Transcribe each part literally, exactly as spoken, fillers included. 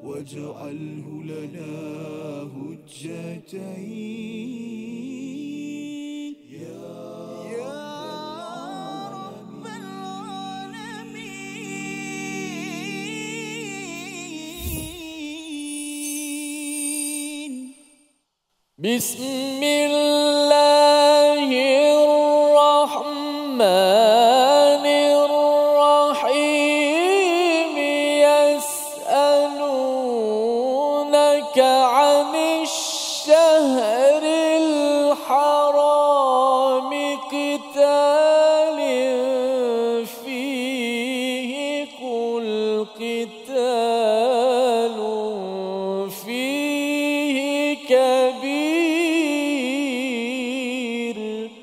واجعله لنا هجتين يا رب العالمين. بسم الله الرحمن الرحيم يسألونك عن الشهر الحرام قتال فيه قل قتال فيه كبير.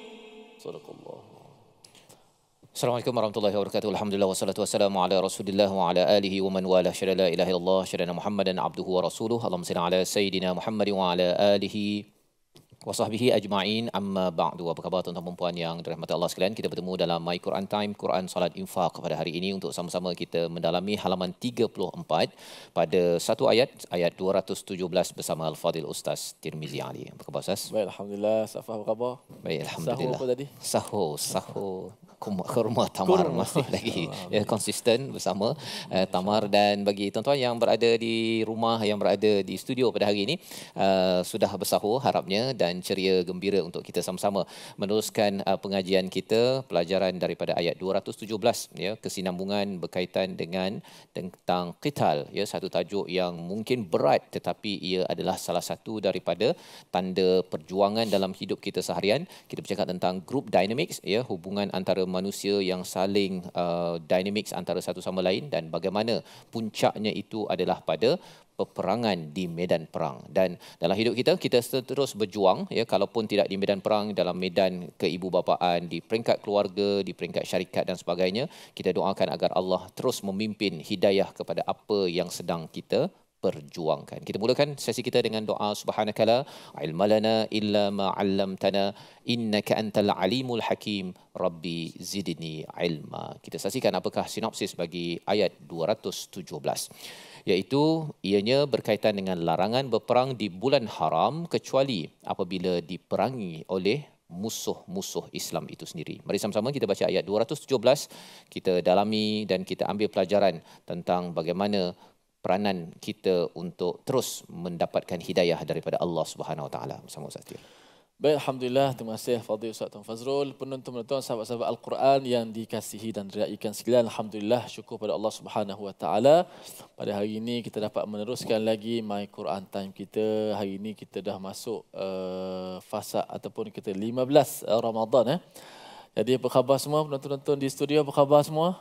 صدق الله. Assalamualaikum warahmatullahi wabarakatuh. Alhamdulillah wassalatu wassalamu ala Rasulillah wa ala alihi wa man wala. Syada la ilaha illallah, syada Muhammadan abduhu wa rasuluh. Allahumma salli ala sayidina Muhammad wa ala alihi wa sahbihi ajma'in. Amma ba'du. Apa khabar tuan-tuan dan puan yang dirahmati Allah sekalian? Kita bertemu dalam My Quran Time, Quran Salat Infaq pada hari ini untuk sama-sama kita mendalami halaman tiga puluh empat pada satu ayat, ayat dua ratus tujuh belas bersama Al-Fadil Ustaz Tirmizi Ali. Apa khabar Ustaz? Baik, alhamdulillah. Safah apa khabar? Baik, alhamdulillah. Sahur apa tadi? Sahur, sahur. Kurma Tamar Kurma. masih lagi ya, konsisten bersama uh, Tamar. Dan bagi tuan-tuan yang berada di rumah, yang berada di studio pada hari ini, uh, sudah bersahur harapnya dan ceria gembira untuk kita sama-sama meneruskan uh, pengajian kita, pelajaran daripada ayat dua ratus tujuh belas ya, kesinambungan berkaitan dengan tentang qital ya, satu tajuk yang mungkin berat tetapi ia adalah salah satu daripada tanda perjuangan dalam hidup kita seharian. Kita bercakap tentang group dynamics ya, hubungan antara manusia yang saling uh, dynamics antara satu sama lain, dan bagaimana puncaknya itu adalah pada peperangan di medan perang. Dan dalam hidup kita, kita terus berjuang ya, kalaupun tidak di medan perang, dalam medan keibubapaan, di peringkat keluarga, di peringkat syarikat dan sebagainya. Kita doakan agar Allah terus memimpin hidayah kepada apa yang sedang kita perjuangkan. Kita mulakan sesi kita dengan doa subhanakala ilmalana illa ma 'allamtana innaka antal alimul hakim rabbi zidni ilma. Kita saksikan apakah sinopsis bagi ayat dua ratus tujuh belas, iaitu ianya berkaitan dengan larangan berperang di bulan haram kecuali apabila diperangi oleh musuh-musuh Islam itu sendiri. Mari sama-sama kita baca ayat dua ratus tujuh belas, kita dalami dan kita ambil pelajaran tentang bagaimana peranan kita untuk terus mendapatkan hidayah daripada Allah Subhanahu Wa Taala bersama Ustaz Tir. Baik, alhamdulillah. Terima kasih Fadil Ustaz Tuan Fazrul, penonton-penonton, sahabat-sahabat Al-Quran yang dikasihi dan diraikan sekalian. Alhamdulillah, syukur pada Allah Subhanahu Wa Taala. Pada hari ini kita dapat meneruskan lagi My Quran Time kita. Hari ini kita dah masuk uh, fasa ataupun kita lima belas uh, Ramadan eh. Jadi apa khabar semua penonton-penonton di studio, apa khabar semua?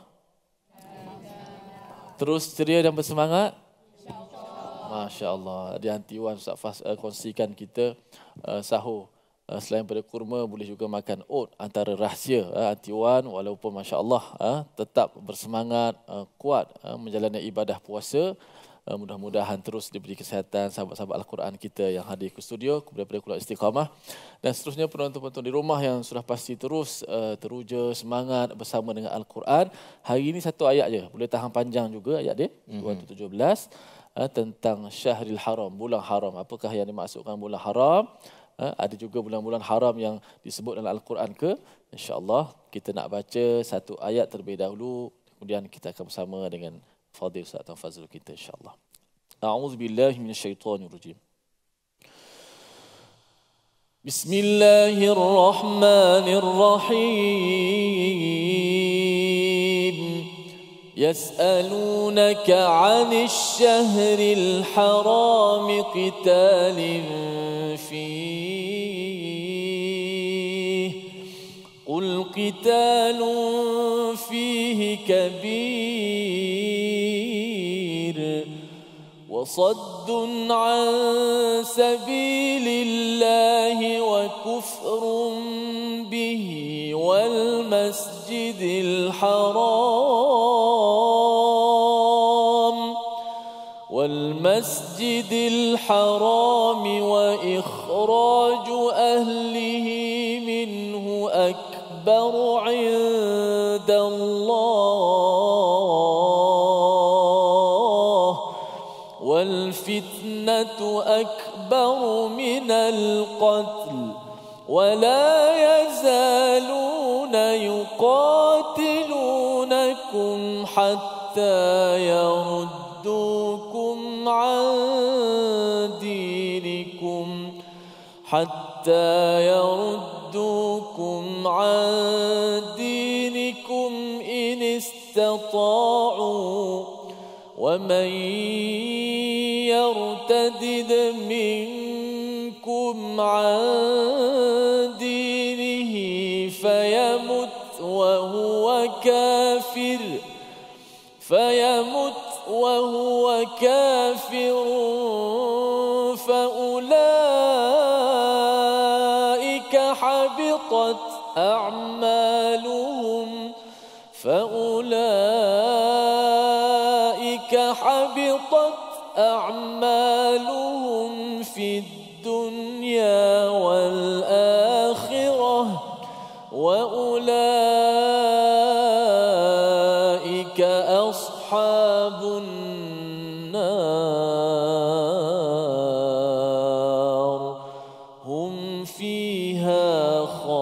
Terus ceria dan bersemangat? Masya Allah. Di Aunty Wan Ustaz Fas uh, kongsikan kita uh, sahur. Uh, selain pada kurma, boleh juga makan oat, antara rahsia uh, Aunty Wan, walaupun Masya Allah uh, tetap bersemangat, uh, kuat uh, menjalani ibadah puasa. Uh, mudah-mudahan terus diberi kesihatan sahabat-sahabat Al-Quran kita yang hadir ke studio, daripada Keluarga Istiqamah. Dan seterusnya penonton-penonton di rumah yang sudah pasti terus uh, teruja semangat bersama dengan Al-Quran. Hari ini satu ayat je, boleh tahan panjang juga ayat dia, mm-hmm. dua ratus tujuh belas, uh, tentang Syahril Haram, bulan haram. Apakah yang dimaksudkan bulan haram? Uh, ada juga bulan-bulan haram yang disebut dalam Al-Quran ke? InsyaAllah kita nak baca satu ayat terlebih dahulu, kemudian kita akan bersama dengan Fadil Ustaz Tuan Fazrul kita insya-Allah. A'udzubillahi minasyaitonirrajim. Bismillahirrahmanirrahim. Yas'alunaka 'anil syahril haram qitalin fihi qul qitalun fihi kabir وصد عن سبيل الله وكفر به والمسجد الحرام والمسجد الحرام وإخراج أهله منه أكبر عند الله والفتنة أكبر من القتل ولا يزالون يقاتلونكم حتى يردوكم عن دينكم حتى يردوكم عن دينكم إن استطاعوا ومن يرتدد منكم عن دينه فيمت وهو كافر فيمت وهو كافر فأولئك حبطت أعمالهم فأولئك حبطت أعمالهم في الدنيا والآخرة وأولئك أصحاب النار هم فيها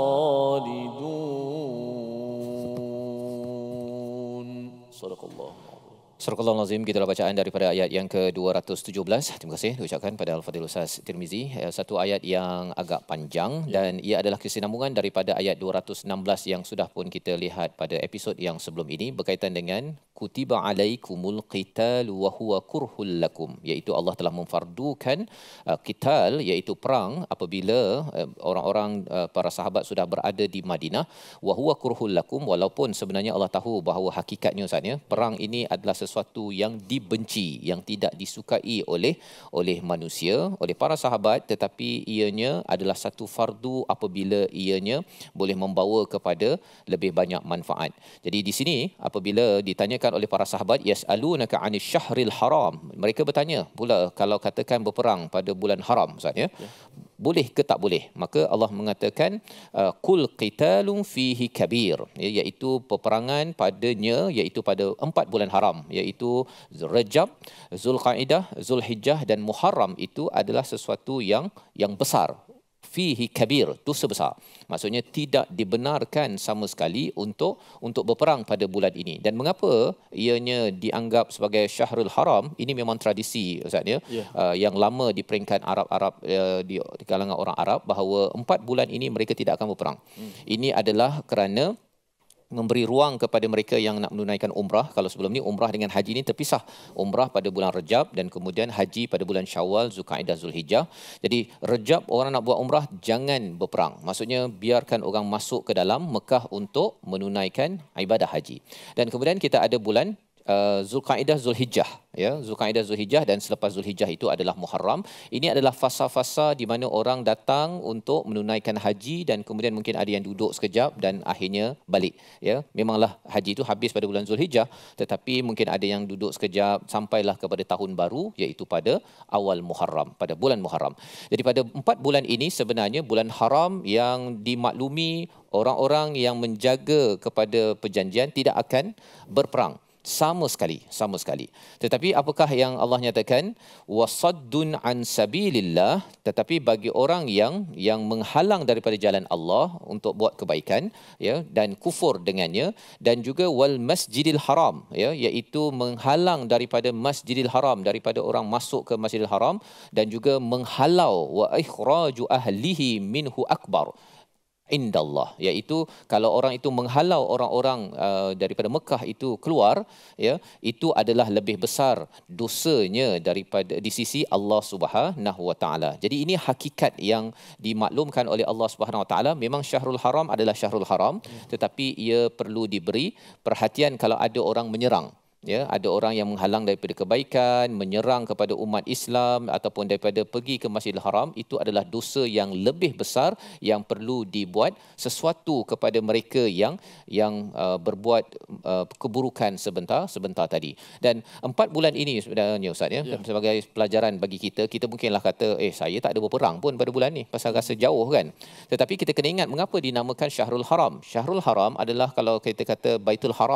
خالدون صدق الله. Surah Al-Azim, kita bacaan daripada ayat yang ke dua ratus tujuh belas. Terima kasih diucapkan pada Al-Fadhil Ustaz Tirmizi. Satu ayat yang agak panjang dan ia adalah kesinambungan daripada ayat dua ratus enam belas yang sudah pun kita lihat pada episod yang sebelum ini berkaitan dengan kutiba alaikumul qital wa huwa kurhul lakum, iaitu Allah telah memfardukan uh, qital, iaitu perang apabila uh, orang-orang uh, para sahabat sudah berada di Madinah, wa huwa kurhul lakum, walaupun sebenarnya Allah tahu bahawa hakikatnya Ustaz ya, perang ini adalah sesuatu yang dibenci, yang tidak disukai oleh oleh manusia, oleh para sahabat, tetapi ianya adalah satu fardu apabila ianya boleh membawa kepada lebih banyak manfaat. Jadi di sini apabila ditanyakan oleh para sahabat, yas'alunaka 'anil syahril haram, mereka bertanya pula kalau katakan berperang pada bulan haram Ustaz ya, ya. Boleh ke tak boleh? Maka Allah mengatakan qul qitalun fihi kabir, iaitu peperangan padanya, iaitu pada empat bulan haram, iaitu Rajab, Zulqaidah, Zulhijjah dan Muharram, itu adalah sesuatu yang yang besar. Fihi kabir, dosa besar. Maksudnya tidak dibenarkan sama sekali untuk untuk berperang pada bulan ini. Dan mengapa ianya dianggap sebagai Syahrul Haram? Ini memang tradisi Ustaz ya, yeah. uh, yang lama di peringkat Arab-Arab uh, di, di kalangan orang Arab, bahawa empat bulan ini mereka tidak akan berperang. Hmm. Ini adalah kerana memberi ruang kepada mereka yang nak menunaikan umrah. Kalau sebelum ni umrah dengan haji ini terpisah. Umrah pada bulan Rajab dan kemudian haji pada bulan Syawal, Zulkaidah, Zulhijjah. Jadi Rajab orang nak buat umrah, jangan berperang. Maksudnya biarkan orang masuk ke dalam Mekah untuk menunaikan ibadah haji. Dan kemudian kita ada bulan Uh, Zulkaidah, Zulhijjah ya, Zulkaidah, Zulhijjah dan selepas Zulhijjah itu adalah Muharram. Ini adalah fasa-fasa di mana orang datang untuk menunaikan haji dan kemudian mungkin ada yang duduk sekejap dan akhirnya balik ya. Memanglah haji itu habis pada bulan Zulhijjah, tetapi mungkin ada yang duduk sekejap sampailah kepada tahun baru, iaitu pada awal Muharram, pada bulan Muharram. Jadi pada empat bulan ini sebenarnya bulan haram yang dimaklumi orang-orang yang menjaga kepada perjanjian tidak akan berperang. Sama sekali, sama sekali. Tetapi apakah yang Allah nyatakan? Wasaddun an sabilillah, tetapi bagi orang yang yang menghalang daripada jalan Allah untuk buat kebaikan ya, dan kufur dengannya, dan juga wal masjidil haram ya, iaitu menghalang daripada Masjidil Haram, daripada orang masuk ke Masjidil Haram, dan juga menghalau wa ikhraju ahlihi minhu akbar indallah, iaitu kalau orang itu menghalau orang-orang uh, daripada Mekah itu keluar ya, itu adalah lebih besar dosanya daripada di sisi Allah Subhanahu wa taala. Jadi ini hakikat yang dimaklumkan oleh Allah Subhanahu wa taala. Memang Syahrul Haram adalah Syahrul Haram, tetapi ia perlu diberi perhatian kalau ada orang menyerang. Ya, ada orang yang menghalang daripada kebaikan, menyerang kepada umat Islam ataupun daripada pergi ke Masjidil Haram, itu adalah dosa yang lebih besar yang perlu dibuat sesuatu kepada mereka yang yang uh, berbuat uh, keburukan sebentar sebentar tadi. Dan empat bulan ini sebenarnya Ustaz ya, yeah. sebagai pelajaran bagi kita, kita mungkinlah kata eh saya tak ada berperang pun pada bulan ni pasal rasa jauh kan. Tetapi kita kena ingat mengapa dinamakan Syahrul Haram. Syahrul Haram adalah kalau kita kata Baitul Haram tu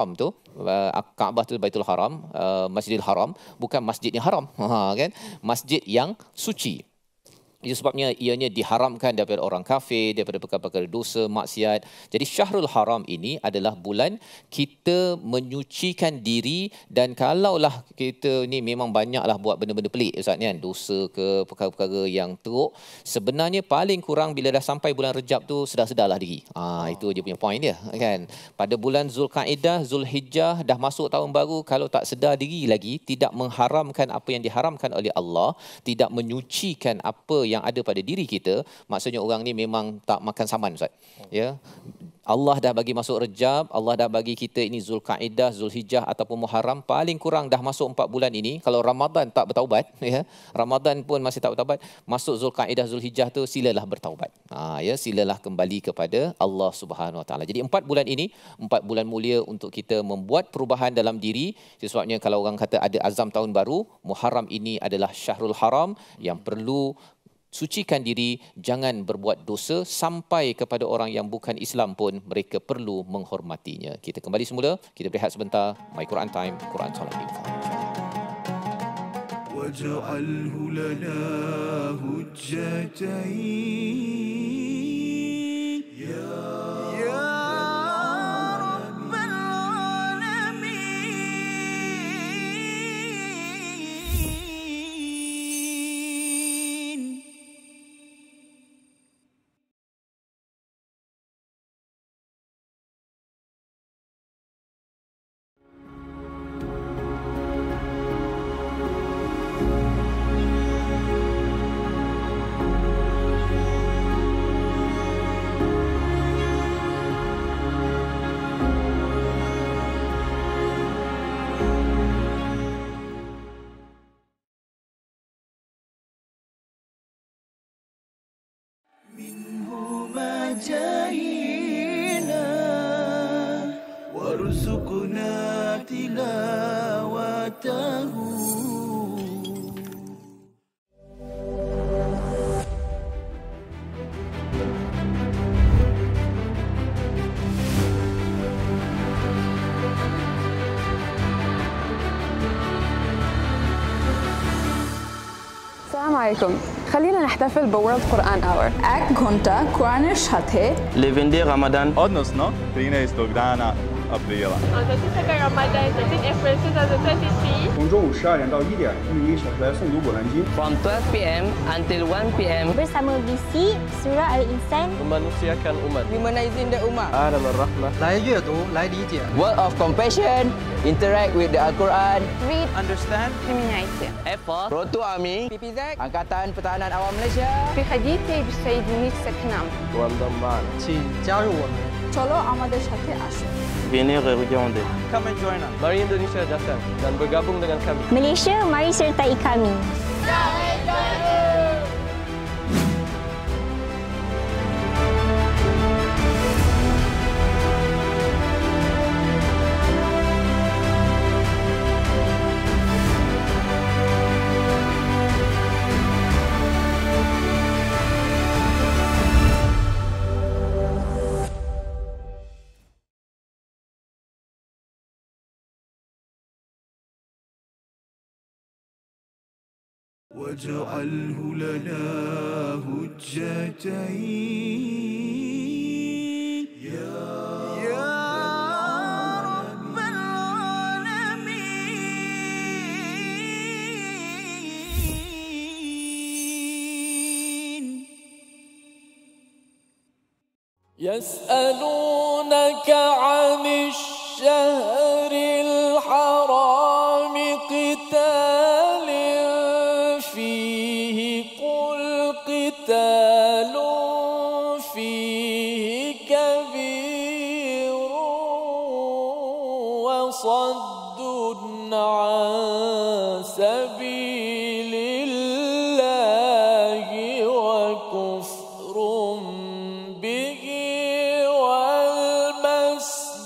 Uh, Kaabah itu Baitul Haram, uh, Masjidil Haram, bukan masjid yang haram, ha, kan? Masjid yang suci. Itu sebabnya ianya diharamkan daripada orang kafir, daripada perkara-perkara dosa, maksiat. Jadi Syahrul Haram ini adalah bulan kita menyucikan diri, dan kalaulah kita ni memang banyaklah buat benda-benda pelik Ustaz kan, dosa ke perkara-perkara yang teruk, sebenarnya paling kurang bila dah sampai bulan Rejab tu sedar-sedarlah diri. Ah, itu dia punya point dia kan. Pada bulan Zulkaidah, Zulhijjah dah masuk tahun baru, kalau tak sedar diri lagi, tidak mengharamkan apa yang diharamkan oleh Allah, tidak menyucikan apa yang ada pada diri kita, maksudnya orang ni memang tak makan saman Ustaz. Ya. Allah dah bagi masuk Rejab, Allah dah bagi kita ini Zulkaidah, Zulhijjah ataupun Muharram, paling kurang dah masuk empat bulan ini. Kalau Ramadan tak bertaubat, ya, Ramadan pun masih tak bertaubat, masuk Zulkaidah, Zulhijjah tu silalah bertaubat. Ha, ya, silalah kembali kepada Allah Subhanahu Wa Taala. Jadi empat bulan ini, empat bulan mulia untuk kita membuat perubahan dalam diri. Sebabnya kalau orang kata ada azam tahun baru, Muharram ini adalah Syahrul Haram yang perlu sucikan diri, jangan berbuat dosa, sampai kepada orang yang bukan Islam pun mereka perlu menghormatinya. Kita kembali semula, kita berehat sebentar. My Quran Time, Quran Salam Info. Waj'alhu lana hujjatain ya جاهنا وارزقنا تلاوته السلام عليكم. خلينا نحتفل بورلد قرآن اور এক ঘন্টা কোরআনের সাথে Levende Ramadan Odnos, no? Trinaes do Grana Aprila. On the second Ramadan, thirteenth April twenty twenty-three. 从中午十二点到一点，用一小时来诵读《古兰经》。 From twelve p m until one p m bersama B C Surah Al-Insan memanusiakan umat. humanizing the ummah. Adam al-Rahmah. 来阅读，来理解。 Word of compassion, interact with the Al-Quran, read Understand? community effort, Proto Army, P P Z Angkatan Pertahanan Awam Malaysia. في حديثي بالسيد منير سكنام 请加入我们。 চলো আমাদের সাথে আসো। Venez regarder. Come and join us. Mari Indonesia datang dan bergabung dengan kami. Malaysia, mari sertai kami. واجعله لنا هجتين يا رب العالمين. يسألونك عن الشهر الحرام قتال فيه قل قتال فيه كبير وصد عن سبيل الله وكفر به والمسجد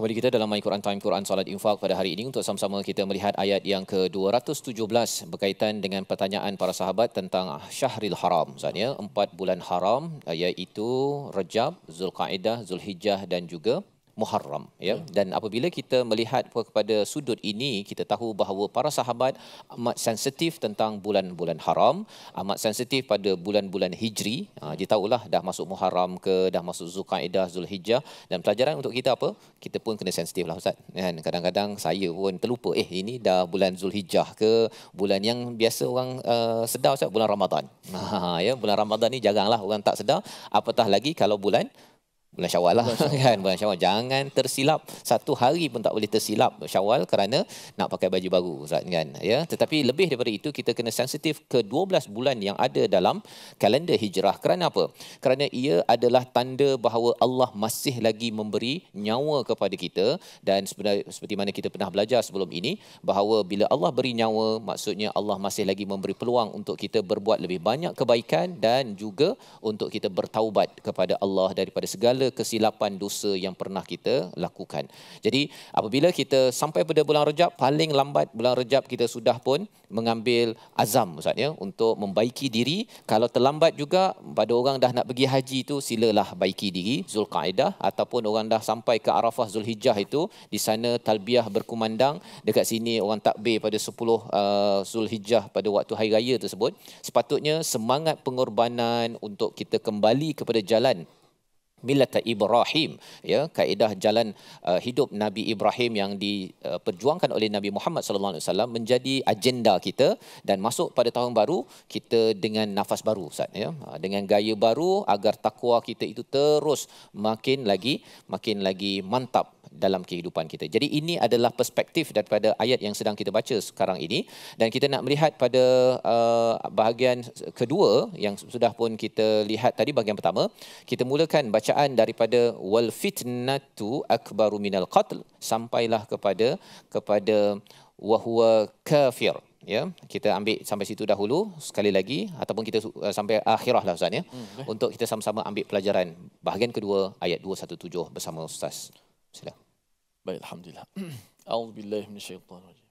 Kembali kita dalam My Quran Time, Quran Salat Infak pada hari ini untuk sama-sama kita melihat ayat yang ke dua ratus tujuh belas berkaitan dengan pertanyaan para sahabat tentang Syahril Haram. Maksudnya empat bulan haram iaitu Rajab, Zulkaidah, Zulhijjah dan juga Muharram, ya. Dan apabila kita melihat kepada sudut ini, kita tahu bahawa para sahabat amat sensitif tentang bulan-bulan haram, amat sensitif pada bulan-bulan hijri. Ha, dia tahulah dah masuk Muharram ke, dah masuk Zulkaidah, Zulhijjah, dan pelajaran untuk kita apa? Kita pun kena sensitif lah Ustaz. Kan? Kadang-kadang saya pun terlupa, eh ini dah bulan Zulhijjah ke, bulan yang biasa orang uh, sedar Ustaz, bulan Ramadan. Ha, ya, bulan Ramadan ni jaranglah orang tak sedar, apatah lagi kalau bulan bulan Syawal lah kan, bulan Syawal. Jangan tersilap, satu hari pun tak boleh tersilap Syawal kerana nak pakai baju baru Ustaz kan, ya. Tetapi lebih daripada itu kita kena sensitif ke dua belas bulan yang ada dalam kalender hijrah. Kerana apa? Kerana ia adalah tanda bahawa Allah masih lagi memberi nyawa kepada kita, dan seperti mana kita pernah belajar sebelum ini bahawa bila Allah beri nyawa, maksudnya Allah masih lagi memberi peluang untuk kita berbuat lebih banyak kebaikan dan juga untuk kita bertaubat kepada Allah daripada segala kesilapan dosa yang pernah kita lakukan. Jadi apabila kita sampai pada bulan Rajab, paling lambat bulan Rajab kita sudah pun mengambil azam Ustaz ya untuk membaiki diri. Kalau terlambat juga pada orang dah nak pergi haji itu, silalah baiki diri Zulkaidah, ataupun orang dah sampai ke Arafah Zulhijjah itu, di sana talbiyah berkumandang, dekat sini orang takbir pada sepuluh uh, Zulhijjah pada waktu hari raya tersebut. Sepatutnya semangat pengorbanan untuk kita kembali kepada jalan Millat Ibrahim, ya, kaedah jalan uh, hidup Nabi Ibrahim yang diperjuangkan uh, oleh Nabi Muhammad sallallahu alaihi wasallam menjadi agenda kita, dan masuk pada tahun baru kita dengan nafas baru Ustaz ya, dengan gaya baru agar takwa kita itu terus makin lagi makin lagi mantap dalam kehidupan kita. Jadi ini adalah perspektif daripada ayat yang sedang kita baca sekarang ini, dan kita nak melihat pada uh, bahagian kedua yang sudah pun kita lihat tadi. Bahagian pertama kita mulakan bacaan daripada wal fitnatu akbaru minal qatl sampailah kepada kepada wa huwa kafir, ya. Kita ambil sampai situ dahulu sekali lagi, ataupun kita uh, sampai akhirah lah Ustaz ya, hmm, untuk kita sama-sama ambil pelajaran bahagian kedua ayat dua ratus tujuh belas bersama Ustaz. Sila. Baik, alhamdulillah. A'udzubillahi minasyaitonir rajim.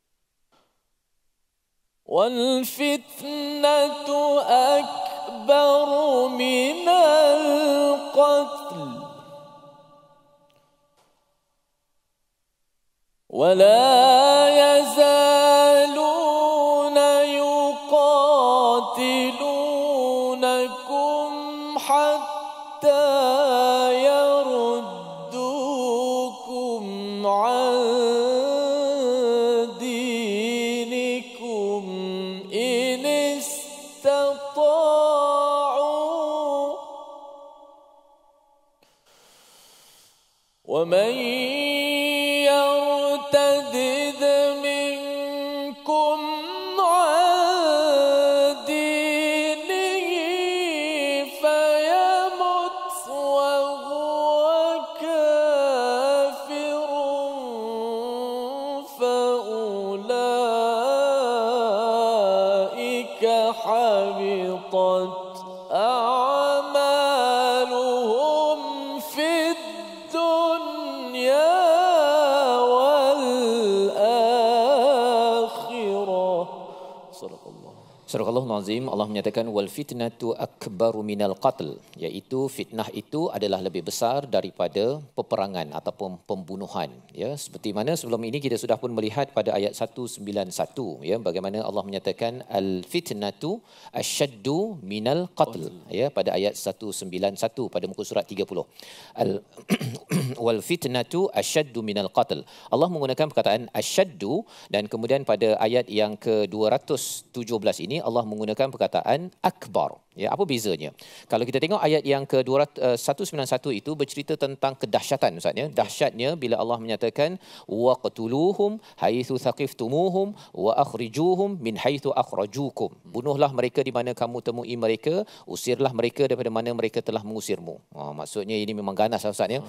Wal fitnatu akbaru minal qatl wa la yazaluna yuqatilunakum hatta ومن يرتد منكم عن دينه فيمت وهو كافر فأولئك حبطت أعمالهم في Surahul Azim, Allah menyatakan wal fitnatu akbaru minal qatl, iaitu fitnah itu adalah lebih besar daripada peperangan ataupun pembunuhan, ya. Seperti mana sebelum ini kita sudah pun melihat pada ayat seratus sembilan puluh satu, ya, bagaimana Allah menyatakan al fitnatu asyaddu minal qatl, ya, pada ayat seratus sembilan puluh satu pada muka surat tiga puluh. Al wal fitnatu asyaddu minal qatl. Allah menggunakan perkataan asyaddu, dan kemudian pada ayat yang ke dua ratus tujuh belas ini Allah menggunakan perkataan akbar. Ya, apa bezanya? Kalau kita tengok ayat yang ke seratus sembilan puluh satu itu bercerita tentang kedahsyatan Ustaz ya. Dahsyatnya bila Allah menyatakan waqtuluhum haitsu thaqiftumuhum wa akhrijuhum min haitsu akhrajukum. Bunuhlah mereka di mana kamu temui mereka, usirlah mereka daripada mana mereka telah mengusirmu. Ha, maksudnya ini memang ganas Ustaz ya. Bunuh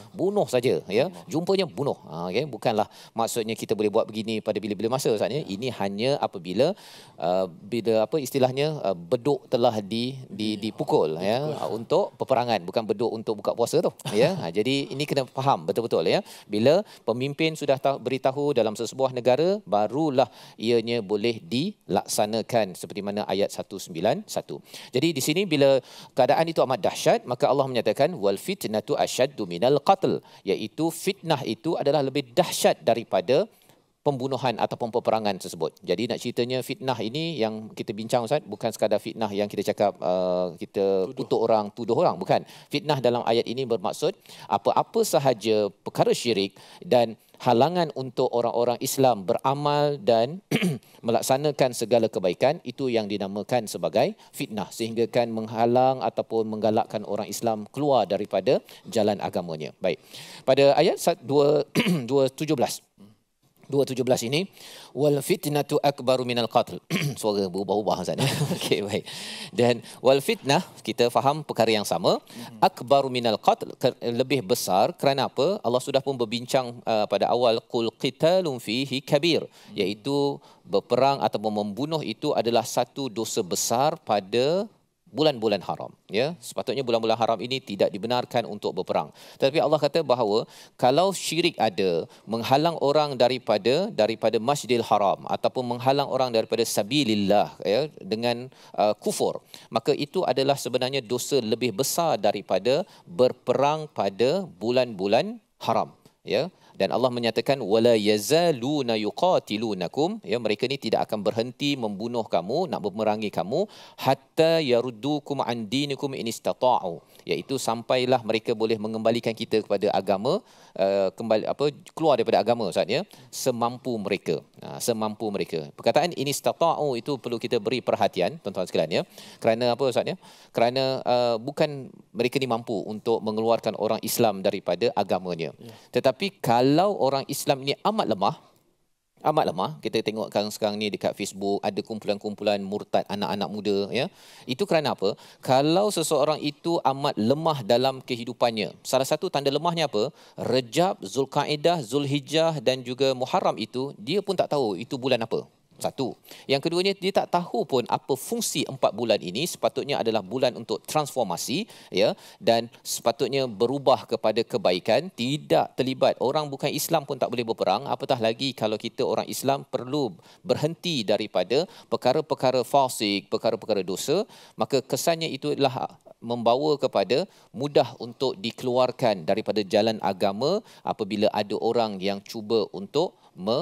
saja, ya. Jumpanya bunuh. Ha, okay? Bukanlah maksudnya kita boleh buat begini pada bila-bila masa, Ustaz, ya. Ini hanya apabila uh, bila apa istilahnya uh, beduk telah di, di dipukul, ya, untuk peperangan, bukan beduk untuk buka puasa tu, ya. Ha, jadi ini kena faham betul-betul, ya. Bila pemimpin sudah tahu, beritahu dalam sesebuah negara, barulah ianya boleh dilaksanakan seperti mana ayat seratus sembilan puluh satu. Jadi di sini bila keadaan itu amat dahsyat, maka Allah menyatakan wal fitnatu asyaddu minal qatl, iaitu fitnah itu adalah lebih dahsyat daripada pembunuhan ataupun peperangan tersebut. Jadi nak ceritanya fitnah ini yang kita bincang, Ustaz, bukan sekadar fitnah yang kita cakap uh, kita tuduh. kutuk orang, tuduh orang, bukan. Fitnah dalam ayat ini bermaksud apa-apa sahaja perkara syirik dan halangan untuk orang-orang Islam beramal dan melaksanakan segala kebaikan, itu yang dinamakan sebagai fitnah, sehingga kan menghalang ataupun menggalakkan orang Islam keluar daripada jalan agamanya. Baik. Pada ayat dua tujuh belas dua tujuh belas ini, wal fitnatu akbaru minal qatl. Suara berubah-ubah, Ustaz. Okey, baik. Dan wal fitnah, kita faham perkara yang sama. Akbaru minal qatl, lebih besar. Kerana apa? Allah sudah pun berbincang uh, pada awal, qul qitalun fihi kabir, iaitu berperang ataupun membunuh itu adalah satu dosa besar pada bulan-bulan haram, ya. Sepatutnya bulan-bulan haram ini tidak dibenarkan untuk berperang. Tetapi Allah kata bahawa kalau syirik ada, menghalang orang daripada daripada Masjidil Haram ataupun menghalang orang daripada sabilillah, ya, dengan uh, kufur, maka itu adalah sebenarnya dosa lebih besar daripada berperang pada bulan-bulan haram, ya. Dan Allah menyatakan wala yazaluna yuqatilunakum, ya, mereka ni tidak akan berhenti membunuh kamu, nak memerangi kamu, hatta yaruddukum an dinikum in istata'u, iaitu sampailah mereka boleh mengembalikan kita kepada agama, uh, kembali apa keluar daripada agama, Ustaz, ya, semampu mereka. Ha, semampu mereka. Perkataan in istata'u itu perlu kita beri perhatian, tuan-tuan sekalian, ya. Kerana apa, Ustaz, ya? Kerana uh, bukan mereka ni mampu untuk mengeluarkan orang Islam daripada agamanya. Ya. Tetapi kalau Kalau orang Islam ini amat lemah, amat lemah, kita tengokkan sekarang ni dekat Facebook ada kumpulan-kumpulan murtad anak-anak muda, ya. Itu kerana apa? Kalau seseorang itu amat lemah dalam kehidupannya, salah satu tanda lemahnya apa? Rejab, Zulkaidah, Zulhijjah dan juga Muharram itu dia pun tak tahu itu bulan apa. Satu. Yang keduanya, dia tak tahu pun apa fungsi empat bulan ini. Sepatutnya adalah bulan untuk transformasi, ya, dan sepatutnya berubah kepada kebaikan, tidak terlibat. Orang bukan Islam pun tak boleh berperang, apatah lagi kalau kita orang Islam perlu berhenti daripada perkara-perkara fasik, perkara-perkara dosa, maka kesannya itu adalah membawa kepada mudah untuk dikeluarkan daripada jalan agama apabila ada orang yang cuba untuk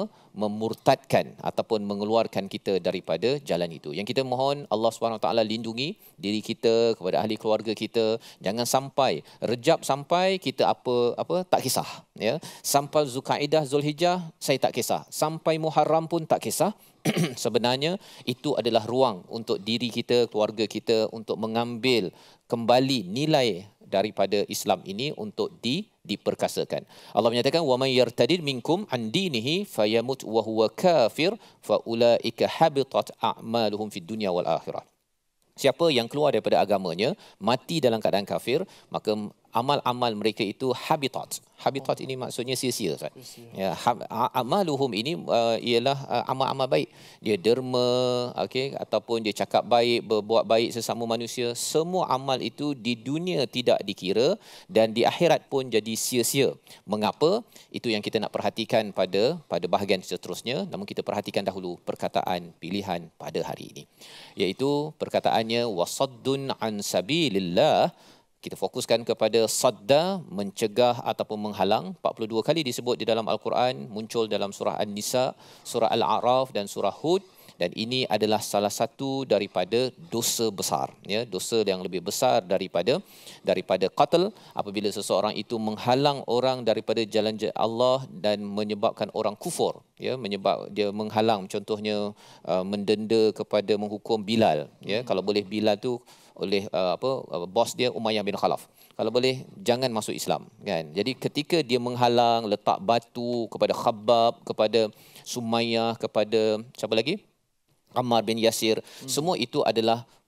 memurtadkan ataupun mengeluarkan kita daripada jalan itu. Yang kita mohon Allah subhanahu wa taala lindungi diri kita, kepada ahli keluarga kita, jangan sampai Rejab sampai kita apa apa tak kisah, ya. Sampai Zulkaidah, Zulhijjah saya tak kisah, sampai Muharram pun tak kisah. Sebenarnya itu adalah ruang untuk diri kita, keluarga kita untuk mengambil kembali nilai daripada Islam ini untuk di diperkasakan. Allah menyatakan wa may yartadid minkum an dinihi fayamut wa huwa kafir fa ulaika habitat a'maluhum fid dunya wal akhirah. Siapa yang keluar daripada agamanya, mati dalam keadaan kafir, maka amal-amal mereka itu habitat. Habitat ini maksudnya sia-sia, Ustaz. Ya, amaluhum ini uh, ialah uh, amal-amal baik. Dia derma, okey, ataupun dia cakap baik, berbuat baik sesama manusia, semua amal itu di dunia tidak dikira dan di akhirat pun jadi sia-sia. Mengapa? Itu yang kita nak perhatikan pada pada bahagian seterusnya. Namun kita perhatikan dahulu perkataan pilihan pada hari ini, iaitu perkataannya wasaddun an sabilillah. Kita fokuskan kepada sadda, mencegah ataupun menghalang. empat puluh dua kali disebut di dalam Al-Quran, muncul dalam surah An-Nisa, surah Al-A'raf dan surah Hud. Dan ini adalah salah satu daripada dosa besar, ya, dosa yang lebih besar daripada daripada qatl, apabila seseorang itu menghalang orang daripada jalan Allah dan menyebabkan orang kufur, ya, menyebab dia menghalang, contohnya uh, mendenda kepada menghukum Bilal, ya. Kalau boleh Bilal tu oleh uh, apa uh, bos dia Umayyah bin Khalaf, kalau boleh jangan masuk Islam, kan. Jadi ketika dia menghalang, letak batu kepada Khabbab, kepada Sumayyah, kepada siapa lagi, Ammar bin Yasir, hmm. semua itu adalah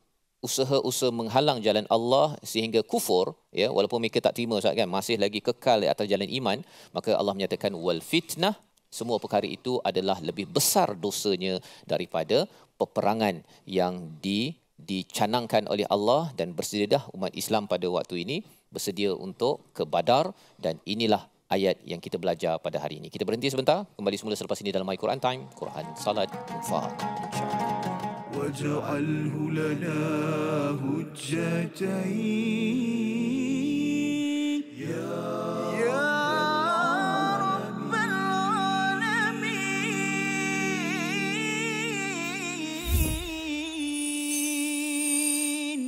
usaha-usaha menghalang jalan Allah sehingga kufur, ya, walaupun mereka tak terima Ustaz kan, masih lagi kekal di atas jalan iman, maka Allah menyatakan wal fitnah, semua perkara itu adalah lebih besar dosanya daripada peperangan yang di dicanangkan oleh Allah. Dan bersedialah umat Islam pada waktu ini bersedia untuk ke Badar, dan inilah ayat yang kita belajar pada hari ini. Kita berhenti sebentar, kembali semula selepas ini dalam My Quran Time, Quran Salat Infaq, insya-Allah. واجعله لنا هجتين يا رب العالمين.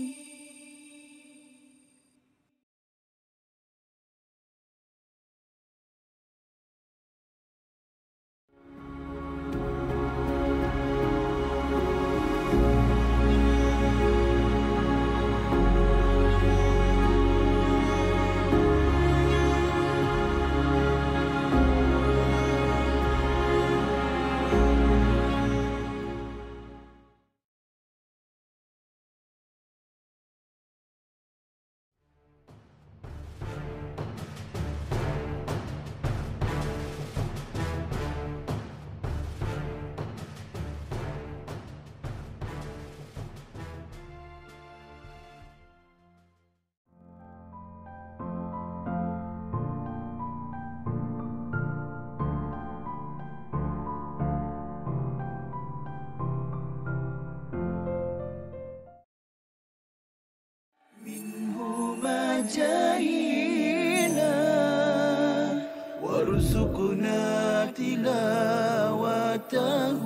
جاهينا وارزقنا تلاوته.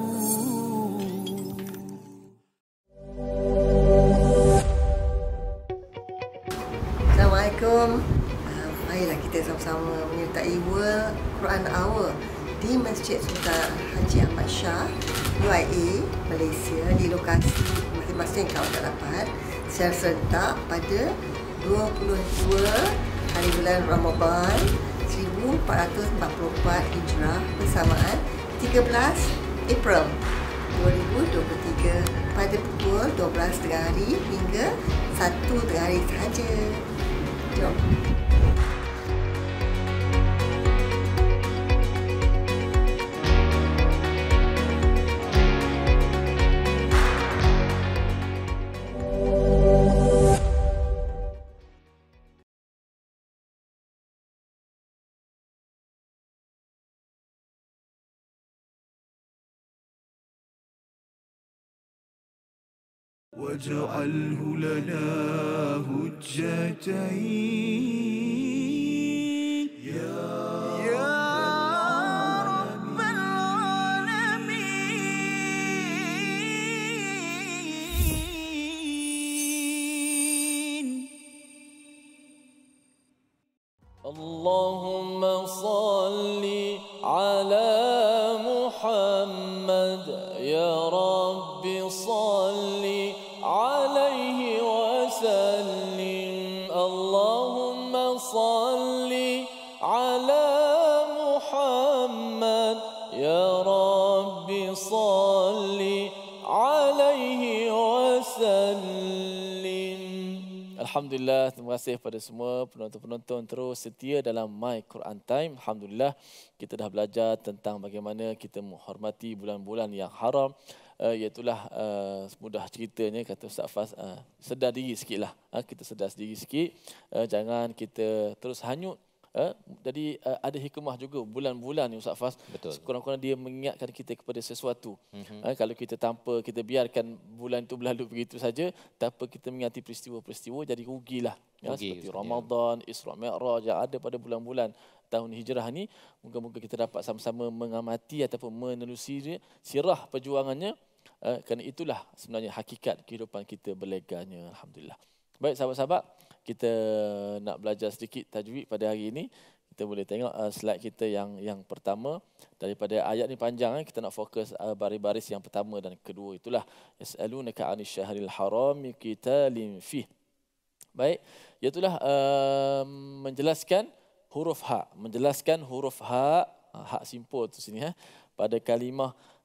Assalamualaikum. Uh, marilah kita sama-sama menyertai World Quran Hour di Masjid Sultan Haji Ahmad Shah, U A E, Malaysia, di lokasi masing-masing kawan dapat secara serentak pada dua puluh dua hari bulan Ramadan seribu empat ratus empat puluh empat Hijrah bersamaan tiga belas April dua ribu dua puluh tiga pada pukul dua belas tengah hari hingga satu tengah hari sahaja. Jom. واجعله لنا هجتين يا رب العالمين. اللهم صل على محمد يا رب صل عليه وسلم. اللهم صل على محمد يا رب صل عليه وسلم. Alhamdulillah, terima kasih kepada semua penonton-penonton terus setia dalam My Quran Time. Alhamdulillah, kita dah belajar tentang bagaimana kita menghormati bulan-bulan yang haram. Uh, iaitulah uh, mudah ceritanya kata Ustaz Faz, uh, sedar diri sikitlah. Uh, kita sedar diri sikit, uh, jangan kita terus hanyut. Uh, jadi uh, ada hikmah juga bulan-bulan ni Ustaz Faz. Kurang-kurang dia mengingatkan kita kepada sesuatu. Mm-hmm. Uh, kalau kita tanpa kita biarkan bulan itu berlalu begitu saja, tanpa kita mengingati peristiwa-peristiwa, jadi rugilah. Ya, Rugi, seperti Ramadan, Isra Mi'raj yang ada pada bulan-bulan tahun hijrah ni. Moga-moga kita dapat sama-sama mengamati ataupun menelusuri sirah perjuangannya. Uh, kerana itulah sebenarnya hakikat kehidupan kita berleganya. Alhamdulillah. Baik sahabat-sahabat, kita nak belajar sedikit tajwid pada hari ini. Kita boleh tengok uh, slide kita yang yang pertama. Daripada ayat ni panjang, eh, kita nak fokus uh, baris-baris yang pertama dan kedua. Itulah yas'alunaka 'anil syahril haram qitalin fih. Baik, iaitulah uh, menjelaskan huruf ha, menjelaskan huruf ha, ha simpul tu sini, eh, pada kalimah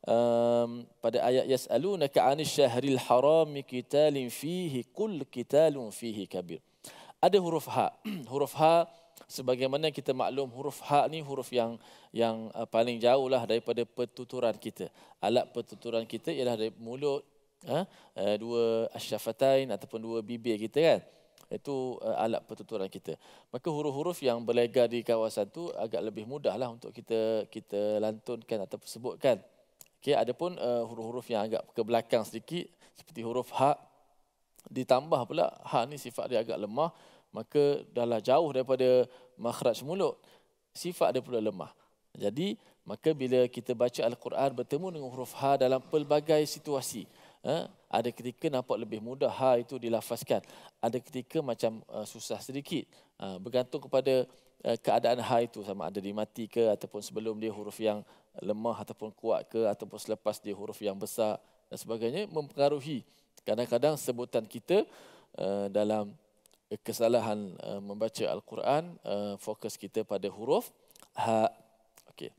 um, pada ayat yas'alunaka 'anil syahril harami qitalin fihi qul qitalun fihi kabir. Ada huruf ha. Huruf ha sebagaimana kita maklum, huruf ha ni huruf yang yang uh, paling jauh lah daripada pertuturan kita. Alat pertuturan kita ialah dari mulut, ha? uh, dua asyafatain ataupun dua bibir kita kan. Itu uh, alat pertuturan kita. Maka huruf-huruf yang berlega di kawasan tu agak lebih mudah lah untuk kita kita lantunkan ataupun sebutkan. Okey, adapun uh, huruf-huruf yang agak ke belakang sedikit seperti huruf ha, ditambah pula ha ni sifat dia agak lemah, maka dahlah jauh daripada makhraj mulut, sifat dia pula lemah. Jadi, maka bila kita baca Al-Quran bertemu dengan huruf ha dalam pelbagai situasi, ha, ada ketika nampak lebih mudah ha itu dilafazkan, ada ketika macam uh, susah sedikit, uh, bergantung kepada uh, keadaan ha itu, sama ada dia mati ke ataupun sebelum dia huruf yang lemah ataupun kuat ke, ataupun selepas dia huruf yang besar dan sebagainya, mempengaruhi kadang-kadang sebutan kita uh, dalam kesalahan uh, membaca Al-Quran, uh, fokus kita pada huruf ha. Okey.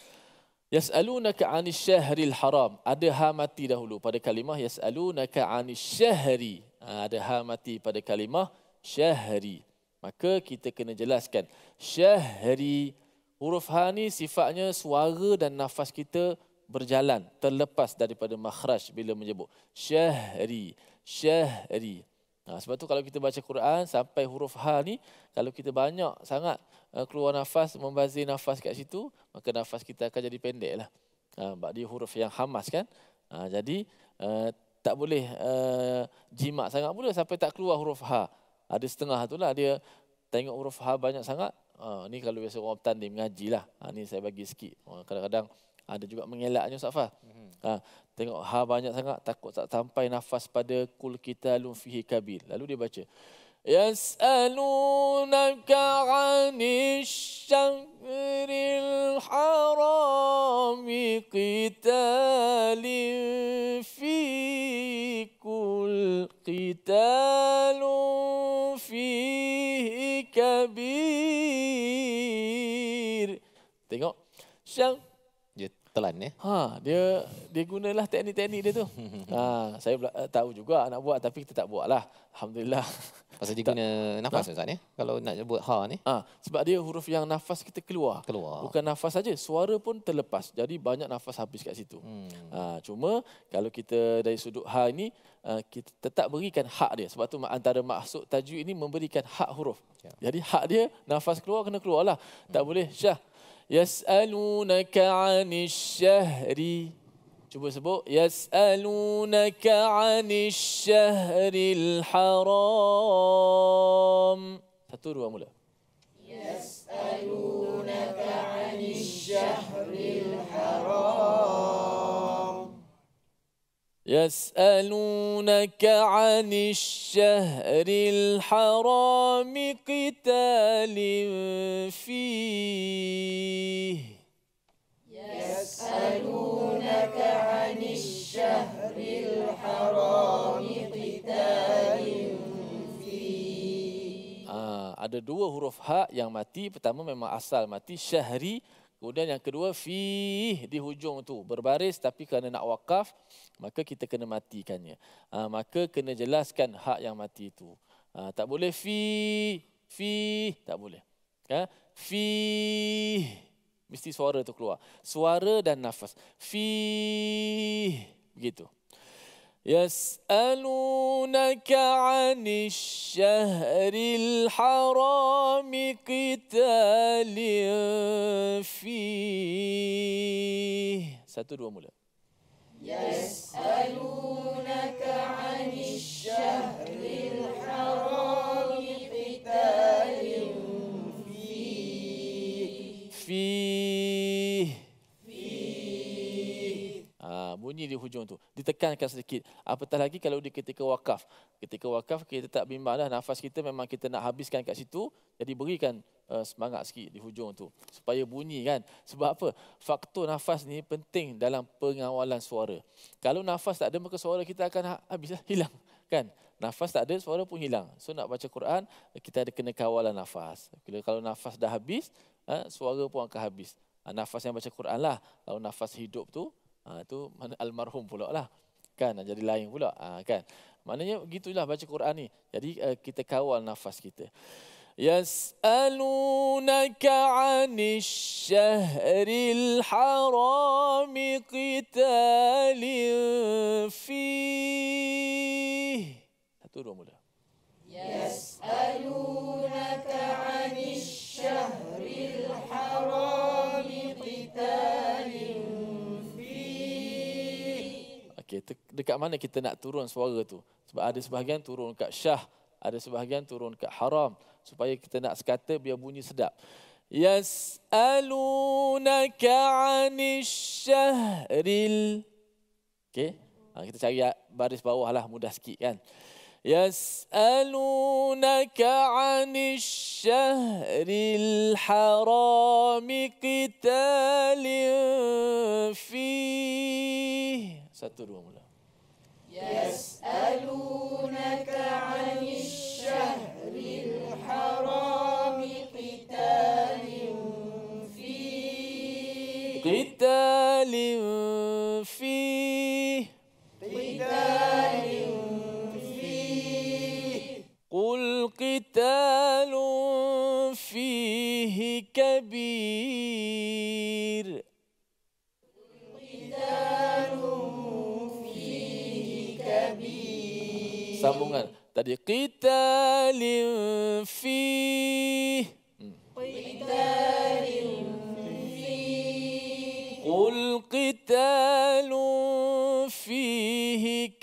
Yas'alunaka 'anis syahril haram. Ada ha mati dahulu pada kalimah yas'alunaka 'anis syahri. Ha, ada ha mati pada kalimah syahri. Maka kita kena jelaskan syahri. Huruf ha ni sifatnya suara dan nafas kita berjalan, terlepas daripada makhraj bila menyebut syahri, syahri. Nah, sebab tu kalau kita baca Quran sampai huruf ha ni, kalau kita banyak sangat uh, keluar nafas, membazir nafas kat situ, maka nafas kita akan jadi pendek lah. Uh, sebab dia huruf yang hamas kan. Uh, jadi uh, tak boleh uh, jimat sangat pula sampai tak keluar huruf ha. Ada setengah tu lah dia tengok huruf ha banyak sangat. Uh, ni kalau biasa orang bertanding mengaji lah. Uh, ni saya bagi sikit. Uh, kadang-kadang ada juga mengelaknya Ustaz Fah. Mm-hmm. Ha, tengok ha banyak sangat, takut tak sampai nafas pada kul qitalun fihi kabir. Lalu dia baca yas'alunaka 'anil syahril harami qitalin fihi kul qitalun fihi kabir. Tengok syang dia telan ya. Ha, dia dia gunalah teknik-teknik dia tu. Ha, saya uh, tahu juga nak buat tapi kita tak buatlah. Alhamdulillah. Pasal dia guna nafas Ustaz ya. Kalau nak buat ha ni. Ha, sebab dia huruf yang nafas kita keluar. Keluar. Bukan nafas saja, suara pun terlepas. Jadi banyak nafas habis kat situ. Hmm. Ha, cuma kalau kita dari sudut ha ini uh, kita tetap berikan hak dia. Sebab tu antara maksud tajwid ini memberikan hak huruf. Ya. Jadi hak dia nafas keluar kena keluarlah. Hmm. Tak boleh syah. Yas'alunaka 'anil syahri. Cuba sebut yas'alunaka 'anil syahril haram. Satu dua mula. Yas'alunaka 'anil syahril haram. Yas'alunaka 'anil syahril haram qitalin fihi. Yas'alunaka 'anil syahril haram qitalin fihi. Ah, ada dua huruf ha yang mati. Pertama memang asal mati syahri. Kemudian yang kedua fi di hujung tu berbaris, tapi kerana nak wakaf maka kita kena matikannya. Ha, maka kena jelaskan hak yang mati itu. Ha, tak boleh fi fi tak boleh. Ha, fi mesti suara tu keluar. Suara dan nafas. Fi begitu. يسألونك عن الشهر الحرام قتال فيه. Satu dua mula. يسألونك عن الشهر الحرام قتال فيه. فيه. Bunyi di hujung tu ditekankan sedikit. Apatah lagi kalau di ketika wakaf. Ketika wakaf kita tak bimbanglah, nafas kita memang kita nak habiskan kat situ, jadi berikan uh, semangat sikit di hujung tu supaya bunyi kan. Sebab apa? Faktor nafas ni penting dalam pengawalan suara. Kalau nafas tak ada maka suara kita akan habislah, hilang kan. Nafas tak ada, suara pun hilang. So nak baca Quran kita ada kena kawalan nafas. Bila kalau nafas dah habis, uh, suara pun akan habis. Uh, nafas yang baca Quran lah. Kalau nafas hidup tu Ha, itu mana almarhum pula lah. Kan jadi lain pula. Ha, kan. Maknanya begitulah baca Quran ni. Jadi uh, kita kawal nafas kita. Yas'alunaka 'anis syahril harami qitalin fihi. Satu dua mula. Yas'alunaka 'anis syahril harami qitalin fihi. Okey, dekat mana kita nak turun suara tu? Sebab ada sebahagian turun kat syah, ada sebahagian turun kat haram, supaya kita nak sekata biar bunyi sedap. Yas'alunaka 'anis syahril. Okey, ha, kita cari baris bawah lah, mudah sikit kan. Yas'alunaka 'anis syahril harami qitalin fihi. Satu dua mula. Yas'alunaka 'anis syahril harami qitalin fihi. Qitalin fihi. Qitalin fihi. Qul qitalun fihi kabir. Sambungan tadi qitalin fihi. Qitalin fihi. Qul qitalun fihi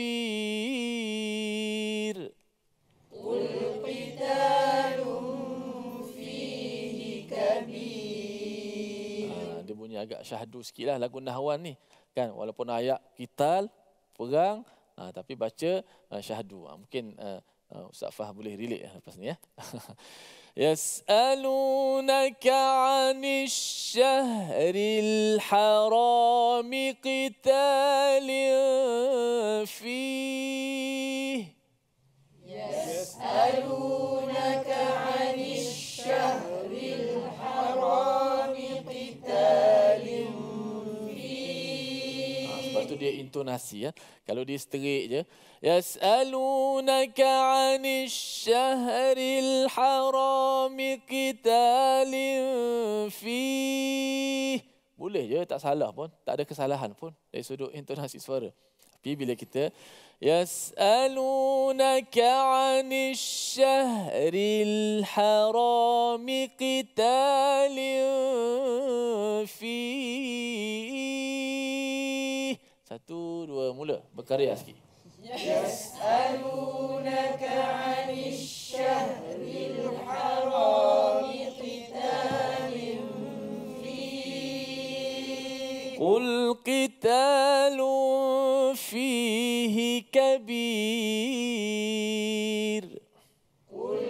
kabir. Qul qitalun fihi kabir. Ha, dia bunyi agak syahdu sikitlah lagu Nahwan ni kan, walaupun ayat qital perang. Ha, tapi baca uh, syahdu. Ha, mungkin uh, uh, Ustaz Fah boleh relate uh, lepas ni ya. Yas'alunaka 'anis syahril harami qitalin fihi. Yas'alunaka 'anis syahril harami qitalin fihi. Ha, sebab tu dia intonasi ya. Kalau dia straight je, yas'alunaka 'anis syahril harami qitalin fihi. Boleh je, tak salah pun, tak ada kesalahan pun dari sudut intonasi suara. Tapi bila kita yas'alunaka 'anis syahril harami qitalin fihi. Satu, dua, mula. Berkarya sikit. Yas'alunaka 'anis syahril harami qitalin fihi. Qul qitalun fihi kabir. Qul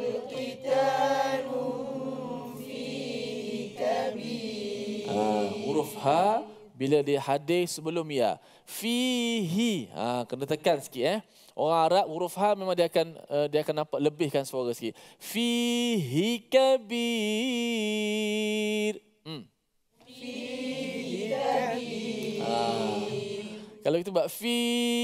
qitalun fihi kabir. Ah, huruf ha bila dia hadir sebelum ya. Fihi. Ha, kena tekan sikit eh. Orang Arab huruf ha memang dia akan uh, dia akan nampak lebihkan suara sikit. Fihi kabir. Hmm. Fihi kabir. Ha. Kalau kita buat fi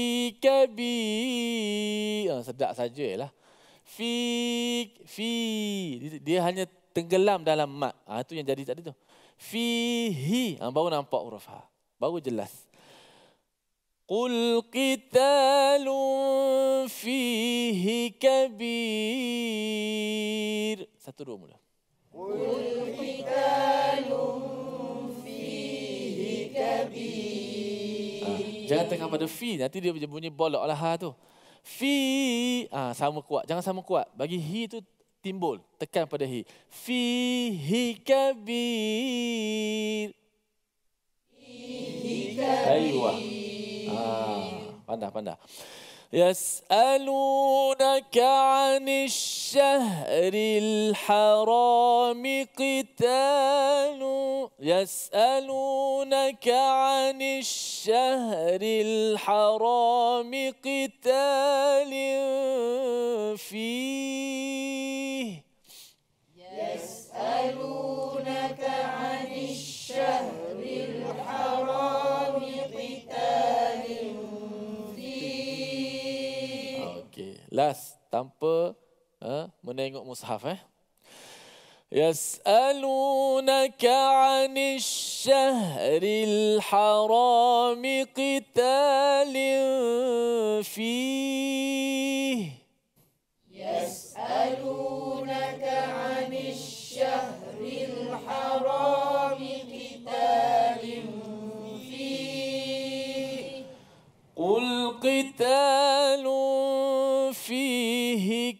kabir. Ha, sedap sajalah. Fi fi dia, dia hanya tenggelam dalam mat. Ha, itu yang jadi tadi tu. Fihi. Ha, baru nampak huruf ha. Baru jelas. Qul qitalun fihi kabir. Satu dua mula. Qul qitalun fihi kabir. Ha, jangan tengah pada fi, nanti dia bunyi bolok lah ha tu. Fi, ha, sama kuat. Jangan sama kuat. Bagi hi tu timbul. Tekan pada hi. Fihi kabir. Fihi kabir. Ah, pandai, pandai. Yas'alunaka 'anis syahril harami qitalu. Yas'alunaka 'anis syahril harami qitalin fihi. Yas'alunaka 'anis syahril harami mushaf eh. Yas'alunaka 'anil syahril haram qitalin fihi. Yas'alunaka 'anil syahril haram qitalin fihi. Qul qitalun fihi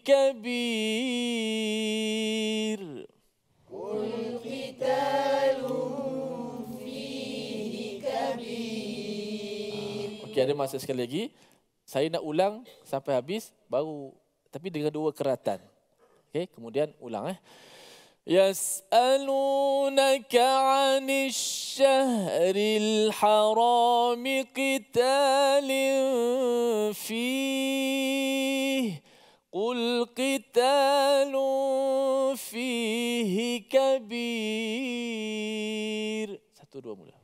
kabir. Qul qitalun fihi kabir. Okey, ada masa sekali lagi. Saya nak ulang sampai habis baru, tapi dengan dua keratan. Okey, kemudian ulang eh. Yas'alunaka 'anil syahril haram qitalin fihi. Qul qitalun fihi kabir. Satu dua mula.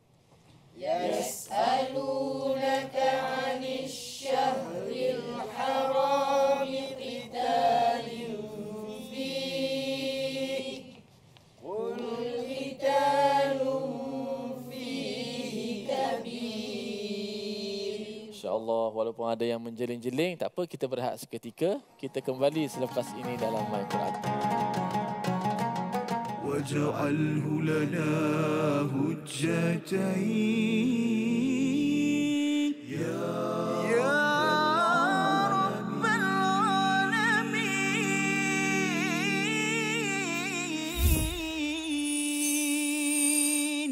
Yas'alunaka 'anil syahril haram qitalin fihi. Qul qitalun fihi kabir. InsyaAllah, walaupun ada yang menjeling-jeling, tak apa, kita berehat seketika. Kita kembali selepas ini dalam My Quran. وَاجْعَلْهُ لَنَا هُجَّتَيْنِ يَا رَبَّ الْعَالَمِينَ.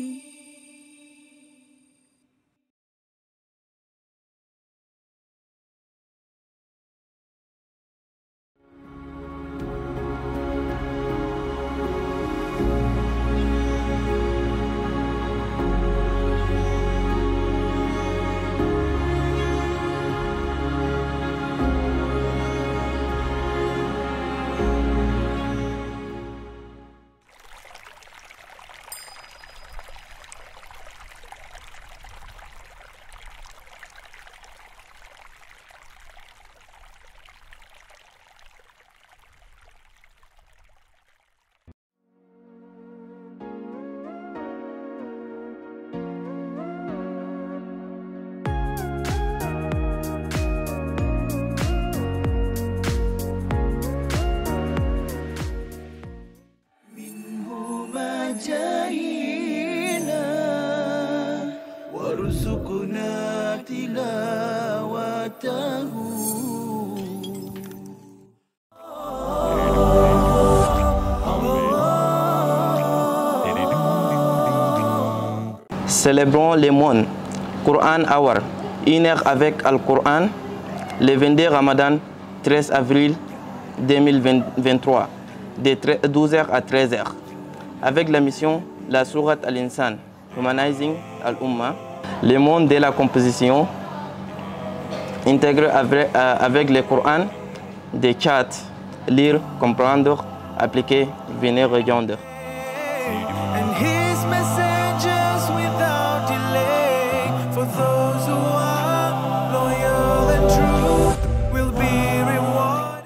Célébrons les mois Quran Hour, une heure avec Al-Quran, le vingt-deux Ramadan, treize avril deux mille vingt-trois, de douze heures à treize heures, avec la mission La Sourate Al-Insan, Humanizing Al-Ummah, le monde de la composition, intégré avec, euh, avec le Coran, des chats, lire, comprendre, appliquer, venir rejoindre. And his messengers without delay, for those who are loyal and true will be rewarded.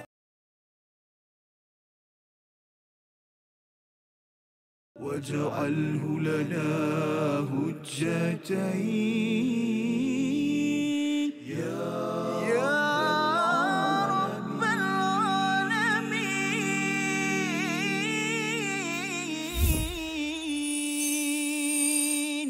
واجعله لنا هجتين يا رب العالمين.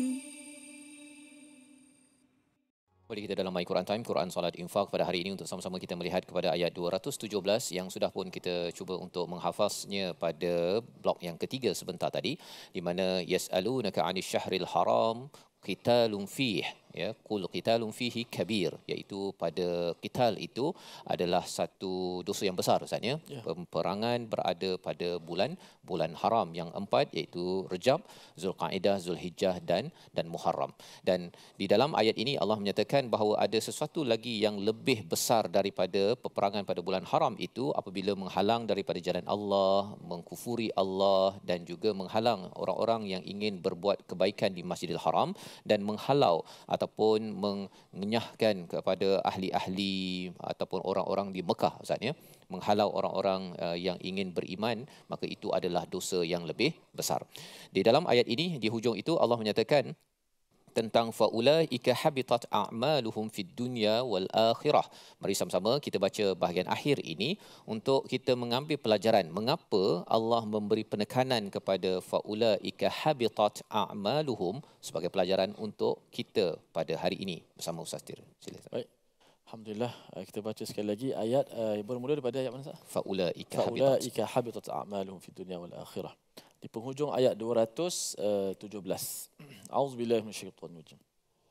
Kembali kita dalam My Quran Time, Quran Salat Infak pada hari ini untuk sama-sama kita melihat kepada ayat dua ratus tujuh belas yang sudah pun kita cuba untuk menghafaznya pada blok yang ketiga sebentar tadi, di mana yas'alunaka 'anil syahril haram qitalun fihi, ya, qul qitalun fihi kabir, iaitu pada qital itu adalah satu dosa yang besar Ustaz ya. Yeah. Peperangan berada pada bulan bulan haram yang empat, iaitu Rejab, Zulqaidah, Zulhijjah dan dan Muharram. Dan di dalam ayat ini Allah menyatakan bahawa ada sesuatu lagi yang lebih besar daripada peperangan pada bulan haram itu apabila menghalang daripada jalan Allah, mengkufuri Allah dan juga menghalang orang-orang yang ingin berbuat kebaikan di Masjidil Haram dan menghalau ataupun mengenyahkan kepada ahli-ahli ataupun orang-orang di Mekah Ustaz ya, menghalau orang-orang uh, yang ingin beriman, maka itu adalah dosa yang lebih besar. Di dalam ayat ini di hujung itu Allah menyatakan tentang faulaika habitat a'maluhum fid dunya wal akhirah. Mari sama-sama kita baca bahagian akhir ini untuk kita mengambil pelajaran mengapa Allah memberi penekanan kepada faulaika habitat a'maluhum sebagai pelajaran untuk kita pada hari ini bersama Ustaz Tir. Silakan. Baik. Alhamdulillah, kita baca sekali lagi ayat uh, bermula daripada ayat mana Ustaz? Faulaika faulaika habitat a'maluhum fid dunya wal akhirah. Di penghujung ayat dua ratus tujuh belas. A'udzubillahi minasyaitonir rajim.